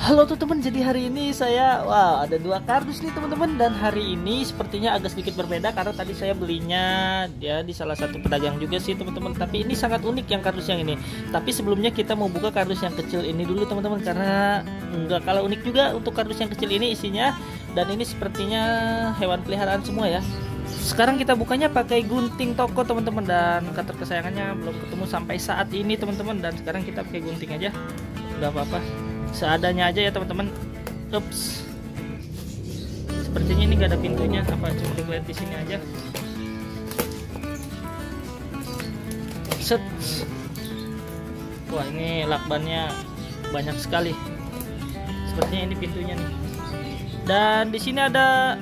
Halo teman-teman, jadi hari ini saya ada dua kardus nih teman-teman. Dan hari ini sepertinya agak sedikit berbeda karena tadi saya belinya dia di salah satu pedagang juga sih teman-teman. Tapi ini sangat unik yang kardus yang ini. Tapi sebelumnya kita mau buka kardus yang kecil ini dulu teman-teman, karena nggak kalah unik juga untuk kardus yang kecil ini isinya. Dan ini sepertinya hewan peliharaan semua ya. Sekarang kita bukanya pakai gunting toko teman-teman, dan cutter kesayangannya belum ketemu sampai saat ini teman-teman. Dan sekarang kita pakai gunting aja, nggak apa-apa, seadanya aja ya teman-teman. Ups, sepertinya ini gak ada pintunya, apa cuma dilihat di sini aja. Set. Wah, ini lakbannya banyak sekali. Sepertinya ini pintunya nih. Dan di sini ada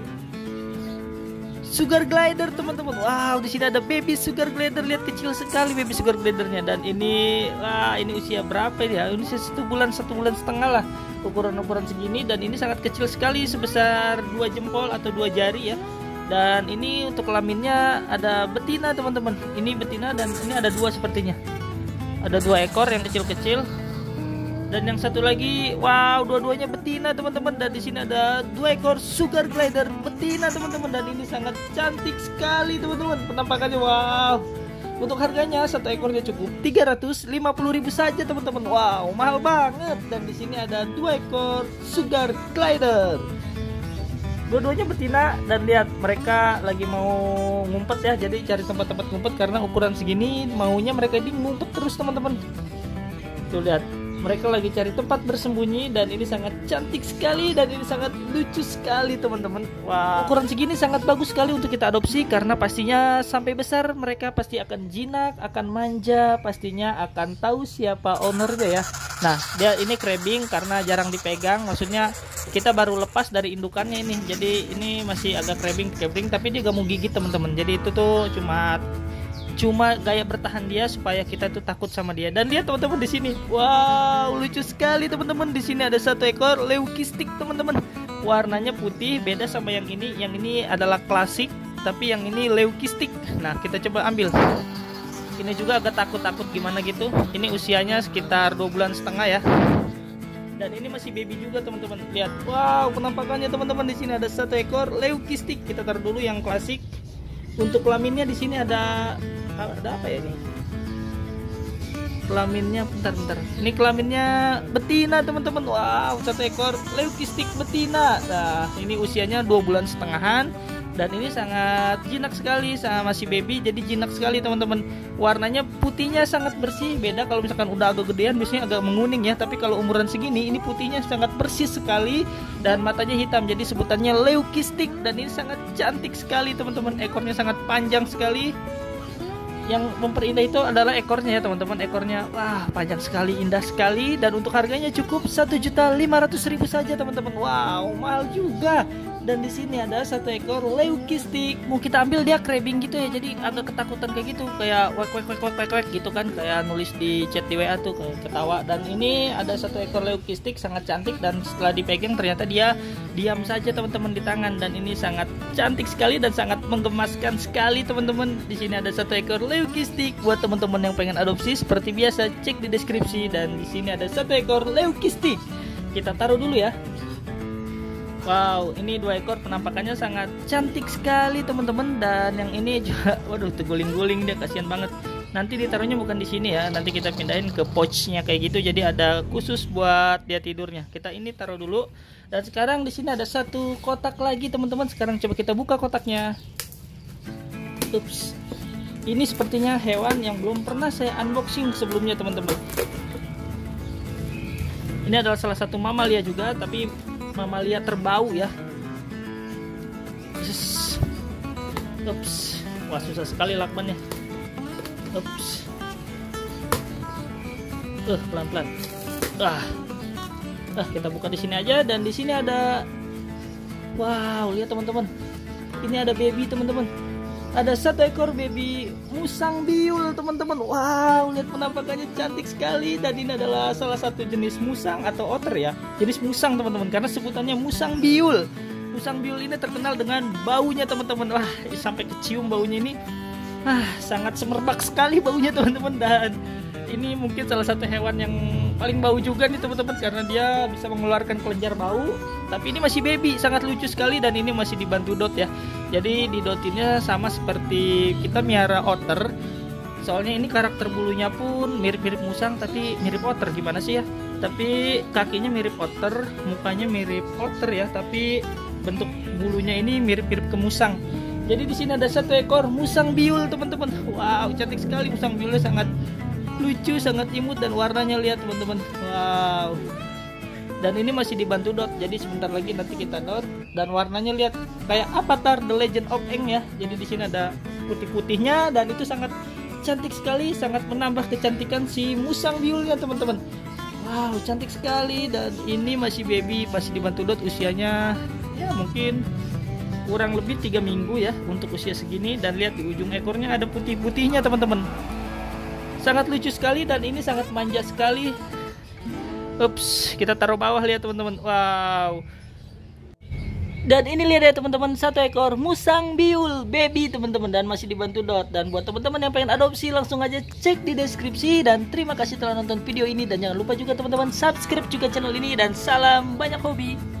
sugar glider teman-teman. Wow, di sini ada baby sugar glider. Lihat, kecil sekali baby sugar glidernya. Dan ini, ini usia berapa ini ya? Ini 1 bulan 1,5 bulan lah, ukuran segini. Dan ini sangat kecil sekali, sebesar 2 jempol atau 2 jari ya. Dan ini untuk kelaminnya ada betina teman-teman. Ini betina dan ini ada 2 sepertinya. Ada 2 ekor yang kecil-kecil. Dan yang satu lagi, wow, dua-duanya betina teman-teman. Dan di sini ada 2 ekor sugar glider betina teman-teman. Dan ini sangat cantik sekali teman-teman penampakannya. Wow, untuk harganya satu ekornya cukup 350.000 saja teman-teman. Wow, mahal banget. Dan di sini ada 2 ekor sugar glider. Dua-duanya betina. Dan lihat, mereka lagi mau ngumpet ya. Jadi cari tempat-tempat ngumpet karena ukuran segini maunya mereka ini ngumpet terus teman-teman. Tuh lihat, mereka lagi cari tempat bersembunyi. Dan ini sangat cantik sekali dan ini sangat lucu sekali teman-teman. Wow, ukuran segini sangat bagus sekali untuk kita adopsi, karena pastinya sampai besar mereka pasti akan jinak, akan manja, pastinya akan tahu siapa ownernya ya. Nah, dia ini crabbing karena jarang dipegang, maksudnya kita baru lepas dari indukannya ini. Jadi ini masih agak crabbing, tapi dia gak mau gigit teman-teman. Jadi itu tuh cuma gaya bertahan dia supaya kita tuh takut sama dia. Dan lihat teman-teman di sini, wow, lucu sekali teman-teman. Di sini ada 1 ekor leukistik teman-teman. Warnanya putih, beda sama yang ini. Yang ini adalah klasik, tapi yang ini leukistik. Nah, kita coba ambil. Ini juga agak takut-takut gimana gitu. Ini usianya sekitar 2,5 bulan ya. Dan ini masih baby juga teman-teman. Lihat, wow, penampakannya teman-teman. Di sini ada 1 ekor leukistik. Kita taruh dulu yang klasik. Untuk kelaminnya di sini ada apa ya ini? Kelaminnya bentar. Ini kelaminnya betina teman-teman. Wow, 1 ekor leukistik betina. Nah, ini usianya 2,5 bulan. Dan ini sangat jinak sekali, sama masih baby, jadi jinak sekali teman-teman. Warnanya putihnya sangat bersih. Beda kalau misalkan udah agak gedean biasanya agak menguning ya. Tapi kalau umuran segini, ini putihnya sangat bersih sekali. Dan matanya hitam, jadi sebutannya leukistik. Dan ini sangat cantik sekali teman-teman. Ekornya sangat panjang sekali. Yang memperindah itu adalah ekornya ya teman-teman. Ekornya, wah, panjang sekali, indah sekali. Dan untuk harganya cukup 1.500.000 saja teman-teman. Wow, mahal juga. Dan di sini ada 1 ekor leukistik. Mau kita ambil dia crabbing gitu ya, jadi agak ketakutan kayak gitu, kayak wek gitu kan, kayak nulis di chat di WA tuh kayak ketawa. Dan ini ada 1 ekor leukistik sangat cantik, dan setelah dipegang ternyata dia diam saja teman-teman di tangan. Dan ini sangat cantik sekali dan sangat menggemaskan sekali teman-teman. Di sini ada 1 ekor leukistik. Buat teman-teman yang pengen adopsi, seperti biasa cek di deskripsi. Dan di sini ada 1 ekor leukistik. Kita taruh dulu ya. Wow, ini 2 ekor penampakannya sangat cantik sekali teman-teman. Dan yang ini juga, waduh, terguling-guling dia, kasihan banget. Nanti ditaruhnya bukan di sini ya, nanti kita pindahin ke pouchnya kayak gitu. Jadi ada khusus buat dia tidurnya. Kita ini taruh dulu. Dan sekarang di sini ada 1 kotak lagi teman-teman. Sekarang coba kita buka kotaknya. Ups, ini sepertinya hewan yang belum pernah saya unboxing sebelumnya teman-teman. Ini adalah salah satu mamalia juga, tapi mamalia terbau ya. Ups, wah, susah sekali lakbannya. Ups, pelan-pelan. Kita buka di sini aja. Dan di sini ada, wow, lihat teman-teman, ini ada baby teman-teman. Ada 1 ekor baby musang biul teman-teman. Wow, lihat penampakannya cantik sekali. Dan ini adalah salah satu jenis musang atau otter ya, jenis musang teman-teman, karena sebutannya musang biul. Musang biul ini terkenal dengan baunya teman-teman. Wah, sampai kecium baunya ini. Sangat semerbak sekali baunya teman-teman. Dan ini mungkin salah satu hewan yang paling bau juga nih teman-teman, karena dia bisa mengeluarkan kelenjar bau. Tapi ini masih baby, sangat lucu sekali, dan ini masih dibantu dot ya. Jadi di dotinnya sama seperti kita miara otter. Soalnya ini karakter bulunya pun mirip-mirip musang tapi mirip otter, gimana sih ya? Tapi kakinya mirip otter, mukanya mirip otter ya, tapi bentuk bulunya ini mirip-mirip ke musang. Jadi di sini ada satu ekor musang biul teman-teman. Wow, cantik sekali, musang biulnya sangat lucu, sangat imut, dan warnanya lihat teman-teman. Wow. Dan ini masih dibantu dot, jadi sebentar lagi nanti kita dot. Dan warnanya lihat kayak Avatar The Legend of Aang ya. Jadi di sini ada putih-putihnya, dan itu sangat cantik sekali, sangat menambah kecantikan si musang biulnya teman-teman. Wow, cantik sekali, dan ini masih baby, masih dibantu dot, usianya ya mungkin kurang lebih 3 minggu ya untuk usia segini. Dan lihat di ujung ekornya ada putih-putihnya teman-teman. Sangat lucu sekali, dan ini sangat manja sekali. Ups, kita taruh bawah lihat teman-teman. Wow. Dan ini lihat ya teman-teman, satu ekor musang biul baby teman-teman, dan masih dibantu dot. Dan buat teman-teman yang pengen adopsi, langsung aja cek di deskripsi. Dan terima kasih telah nonton video ini, dan jangan lupa juga teman-teman subscribe juga channel ini, dan salam banyak hobi.